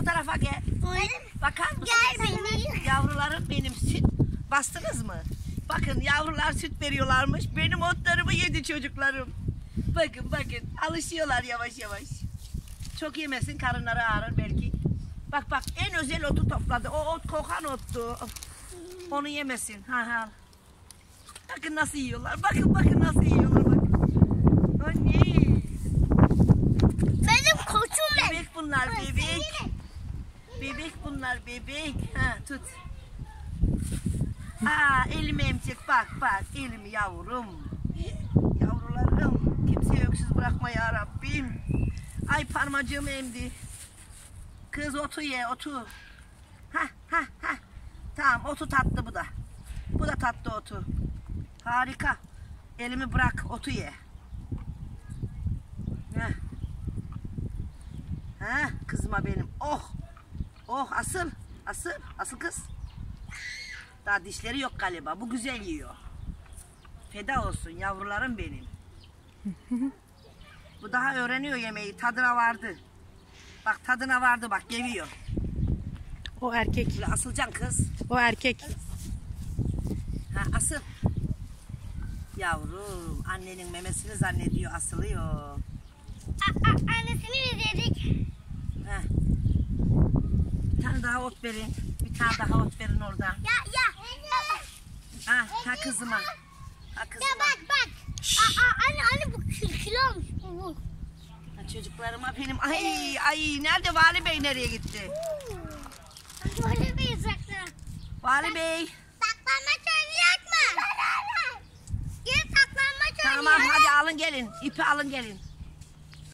tarafa gel. Bakar mısınız? Gel benim. Yavrularım benim, süt bastınız mı? Bakın yavrular süt veriyorlarmış. Benim otlarımı yedi çocuklarım. Bakın bakın alışıyorlar yavaş yavaş. Çok yemesin, karınları ağrır belki. Bak bak, en özel otu topladı. O ot kokan ottu. Onu yemesin. Ha. Bakın nasıl yiyorlar. Bakın nasıl yiyorlar. Bakın. Anne. Benim koçum ben. Bebek bunlar, bebek. Bebek bunlar, bebek. Ha, tut. Elimi emecek. Bak elimi yavrum. Yavrularım. Kimseye öksüz bırakma ya Rabbim. Ay parmacığımı emdi. Kız otu ye, otu. Ha. Tamam, otu tatlı bu da. Bu da tatlı otu. Harika. Elimi bırak, otu ye. Kızma benim. Oh, asıl kız. Daha dişleri yok galiba. Bu güzel yiyor. Feda olsun yavrularım benim. Bu daha öğreniyor yemeği. Tadına vardı. Bak tadına vardı, bak geliyor. O erkek. Asılacaksın kız. O erkek. Asıl. Yavrum annenin memesini zannediyor, asılıyor. Annesini izledik. Bir tane daha ot verin. Bir tane daha ot verin oradan. Ya. Kızıma. Ya bak. Anne bu kilolmuş. Çocuklarıma benim. Ay nerede Vali Bey, nereye gitti? Böyle bir saklan. Vali Bey. Saklanmaç oynayacak mı? Gel saklanmaç oynayalım. Tamam hadi alın gelin. İpi alın gelin.